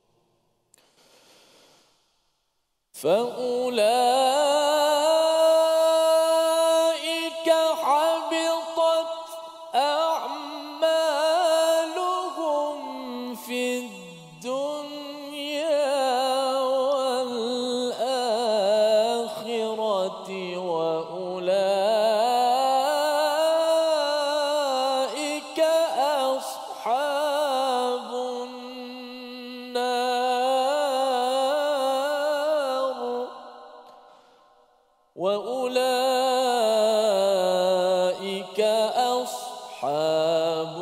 Faulaika habitat a'maluhum fid dunya wal akhirati wa ulaika وأولئك أصحاب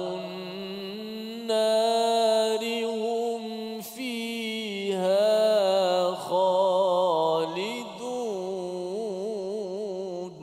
النار هم فيها خالدون.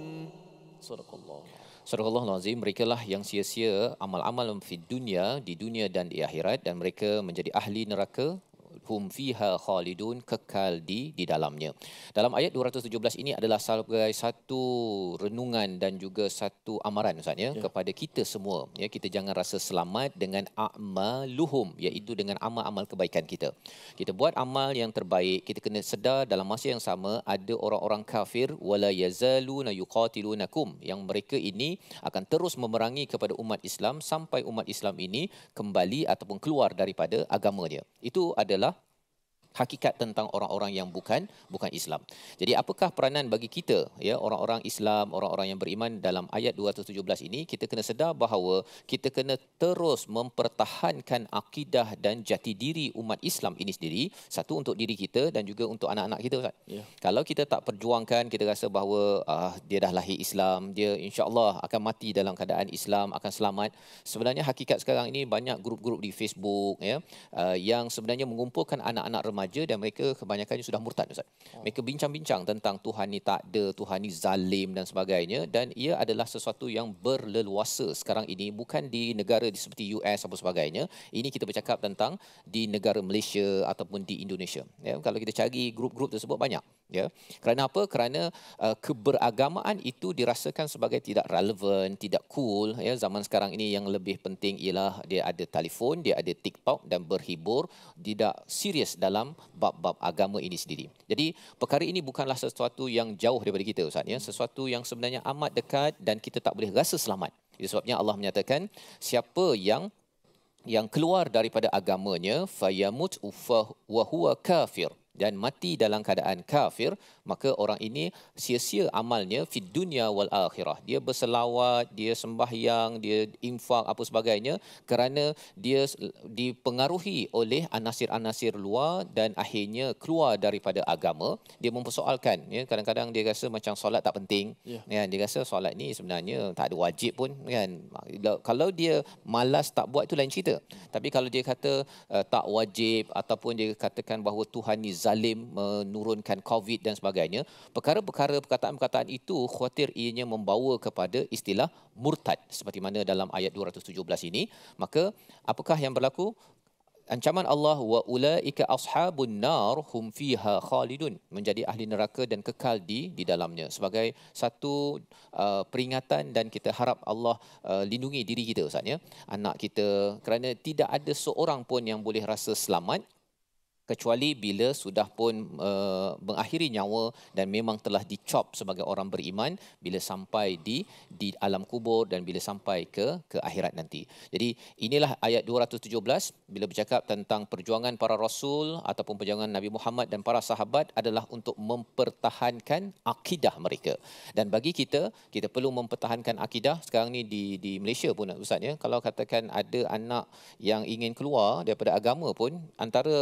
صدق الله. Surah Al-Azim, merekalah yang sia-sia amal-amal di dunia, di dunia dan di akhirat, dan mereka menjadi ahli neraka, hum fiha khalidun, kekal di di dalamnya. Dalam ayat dua ratus tujuh belas ini adalah sebagai satu renungan dan juga satu amaran Ustaz ya, ya. kepada kita semua ya, kita jangan rasa selamat dengan a'maluhum, iaitu dengan amal-amal kebaikan kita. Kita buat amal yang terbaik, kita kena sedar dalam masa yang sama ada orang-orang kafir wala yazaluna yuqatilunakum, yang mereka ini akan terus memerangi kepada umat Islam sampai umat Islam ini kembali ataupun keluar daripada agamanya. Itu adalah hakikat tentang orang-orang yang bukan bukan Islam. Jadi apakah peranan bagi kita ya, orang-orang Islam, orang-orang yang beriman dalam ayat dua ratus tujuh belas ini? Kita kena sedar bahawa kita kena terus mempertahankan akidah dan jati diri umat Islam ini sendiri, satu untuk diri kita dan juga untuk anak-anak kita Ustaz. Ya. Kalau kita tak perjuangkan, kita rasa bahawa ah, dia dah lahir Islam, dia insya-Allah akan mati dalam keadaan Islam, akan selamat. Sebenarnya hakikat sekarang ini banyak grup-grup di Facebook ya, uh, yang sebenarnya mengumpulkan anak-anak remaja dan mereka kebanyakannya sudah murtad Ustaz. Mereka bincang-bincang tentang Tuhan ni tak ada, Tuhan ni zalim dan sebagainya, dan ia adalah sesuatu yang berleluasa sekarang ini, bukan di negara di seperti U S atau sebagainya. Ini kita bercakap tentang di negara Malaysia ataupun di Indonesia. Ya, kalau kita cari grup-grup tersebut banyak. Ya. Kerana apa? Kerana uh, keberagamaan itu dirasakan sebagai tidak relevan, tidak cool. Ya, zaman sekarang ini yang lebih penting ialah dia ada telefon, dia ada TikTok dan berhibur, tidak serius dalam bab-bab agama ini sendiri. Jadi perkara ini bukanlah sesuatu yang jauh daripada kita Ustaz ya, sesuatu yang sebenarnya amat dekat dan kita tak boleh rasa selamat. Itu sebabnya Allah menyatakan siapa yang yang keluar daripada agamanya fayamut wa huwa kafir, dan mati dalam keadaan kafir, maka orang ini sia-sia amalnya fid dunya wal akhirah. Dia berselawat, dia sembahyang, dia infak apa sebagainya, kerana dia dipengaruhi oleh anasir-anasir luar dan akhirnya keluar daripada agama. Dia mempersoalkan ya, kadang-kadang dia rasa macam solat tak penting. Yeah. Ya, dia rasa solat ni sebenarnya tak ada wajib pun kan. Kalau dia malas tak buat itu lain cerita. Tapi kalau dia kata uh, tak wajib ataupun dia katakan bahawa Tuhan ni zalim menurunkan COVID dan sebagainya, perkara-perkara perkataan-perkataan itu khawatir ianya membawa kepada istilah murtad seperti mana dalam ayat dua ratus tujuh belas ini. Maka apakah yang berlaku? Ancaman Allah wa ulaika ashabun nar hum fiha khalidun, menjadi ahli neraka dan kekal di di dalamnya, sebagai satu uh, peringatan, dan kita harap Allah uh, lindungi diri kita Ustaz ya, anak kita, kerana tidak ada seorang pun yang boleh rasa selamat kecuali bila sudah pun uh, mengakhiri nyawa dan memang telah dicop sebagai orang beriman bila sampai di di alam kubur dan bila sampai ke ke akhirat nanti. Jadi inilah ayat dua ratus tujuh belas bila bercakap tentang perjuangan para rasul ataupun perjuangan Nabi Muhammad dan para sahabat adalah untuk mempertahankan akidah mereka. Dan bagi kita, kita perlu mempertahankan akidah. Sekarang ni di di Malaysia pun Ustaz ya, kalau katakan ada anak yang ingin keluar daripada agama pun, antara uh,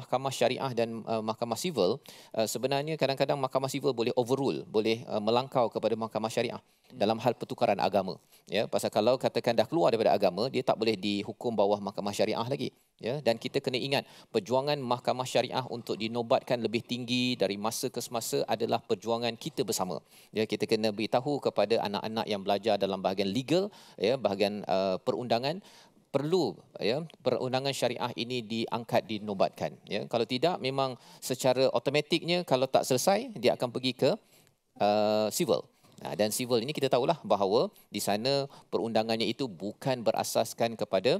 mahkamah syariah dan uh, mahkamah sivil, uh, sebenarnya kadang-kadang mahkamah sivil boleh overrule, boleh uh, melangkau kepada mahkamah syariah dalam hal pertukaran agama. Ya, pasal kalau katakan dah keluar daripada agama, dia tak boleh dihukum bawah mahkamah syariah lagi. Ya, dan kita kena ingat perjuangan mahkamah syariah untuk dinobatkan lebih tinggi dari masa ke semasa adalah perjuangan kita bersama. Ya, kita kena beritahu kepada anak-anak yang belajar dalam bahagian legal, ya, bahagian uh, perundangan, perlu ya perundangan syariah ini diangkat, dinobatkan. Ya, kalau tidak memang secara automatiknya kalau tak selesai dia akan pergi ke uh, civil. Nah, dan civil ini kita tahulah bahawa di sana perundangannya itu bukan berasaskan kepada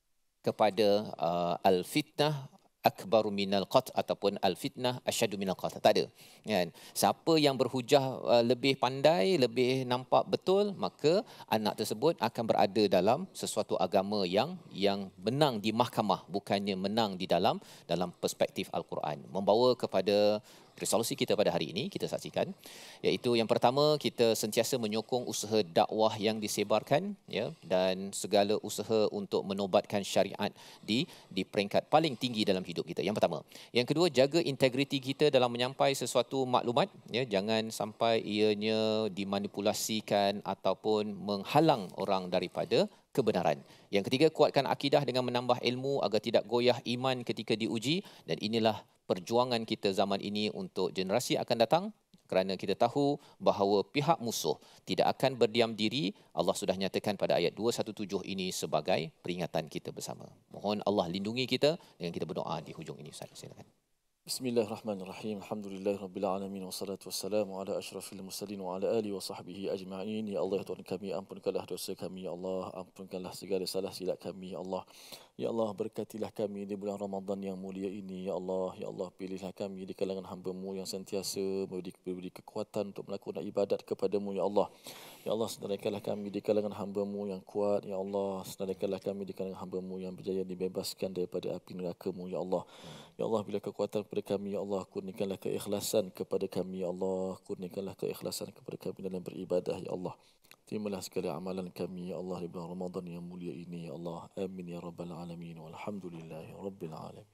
kepada uh, al-fitnah akbaru minal qat ataupun al-fitnah asyadu minal qat. Tak ada. Kan? Siapa yang berhujah uh, lebih pandai, lebih nampak betul, maka anak tersebut akan berada dalam sesuatu agama yang yang menang di mahkamah, bukannya menang di dalam dalam perspektif Al-Quran. Membawa kepada resolusi kita pada hari ini, kita saksikan, iaitu yang pertama, kita sentiasa menyokong usaha dakwah yang disebarkan, ya, dan segala usaha untuk menobatkan syariat di di peringkat paling tinggi dalam hidup kita. Yang pertama. Yang kedua, jaga integriti kita dalam menyampaikan sesuatu maklumat, ya, jangan sampai ianya dimanipulasikan ataupun menghalang orang daripada kebenaran. Yang ketiga, kuatkan akidah dengan menambah ilmu agar tidak goyah iman ketika diuji, dan inilah perjuangan kita zaman ini untuk generasi akan datang, kerana kita tahu bahawa pihak musuh tidak akan berdiam diri. Allah sudah nyatakan pada ayat dua satu tujuh ini sebagai peringatan kita bersama. Mohon Allah lindungi kita dengan kita berdoa di hujung ini. Silakan. Bismillahirrahmanirrahim. Alhamdulillahirabbil alamin wassalatu wassalamu ala asyrafil mursalin wa ala alihi wa sahbihi ajma'in. Ya Allah, ya Tuhan kami, ampunkanlah dosa kami, ya Allah, ampunkanlah segala salah silap kami, ya Allah. Ya Allah, berkatilah kami di bulan Ramadan yang mulia ini, ya Allah. Ya Allah, pilihlah kami di kalangan hamba-Mu yang sentiasa memberi, memberi kekuatan untuk melakukan ibadat kepada-Mu, ya Allah. Ya Allah, senaraikanlah kami di kalangan hamba-Mu yang kuat, ya Allah. Senaraikanlah kami di kalangan hamba-Mu yang berjaya dibebaskan daripada api neraka-Mu, ya Allah. Ya Allah, bila kekuatan kepada kami, ya Allah, kurniakanlah keikhlasan kepada kami, ya Allah. Kurniakanlah keikhlasan kepada kami dalam beribadah, ya Allah. Terimalah segala amalan kami, ya Allah, di bulan Ramadan yang mulia ini, ya Allah. Amin ya rabbal alamin walhamdulillahi rabbil alamin.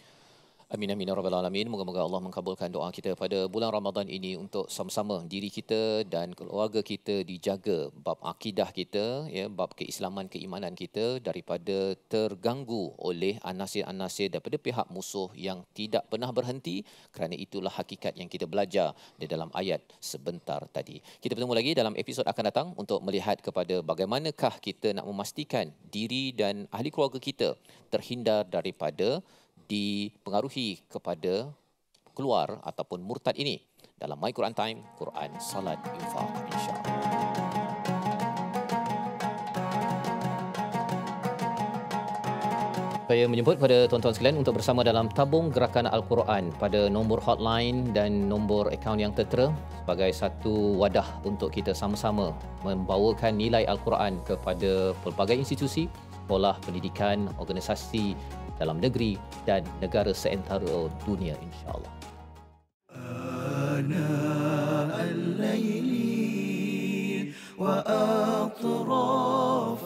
Amin amin ya rabbal alamin. Moga-moga Allah mengabulkan doa kita pada bulan Ramadan ini untuk sama-sama diri kita dan keluarga kita dijaga, bab akidah kita, ya, bab keislaman, keimanan kita daripada terganggu oleh anasir-anasir daripada pihak musuh yang tidak pernah berhenti, kerana itulah hakikat yang kita belajar di dalam ayat sebentar tadi. Kita bertemu lagi dalam episod akan datang untuk melihat kepada bagaimanakah kita nak memastikan diri dan ahli keluarga kita terhindar daripada dipengaruhi kepada keluar ataupun murtad ini dalam My Quran Time, Quran, Salat, Infaq, insya-Allah. Saya menyebut pada tuan-tuan sekalian untuk bersama dalam tabung gerakan Al-Quran pada nombor hotline dan nombor akaun yang tertera sebagai satu wadah untuk kita sama-sama membawakan nilai Al-Quran kepada pelbagai institusi, sekolah, pendidikan, organisasi dalam negeri dan negara seantero dunia, insya-Allah. آناء الليل وأطراف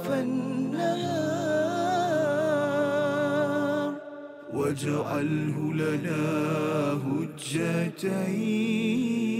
النهار واجعله لنا هجتين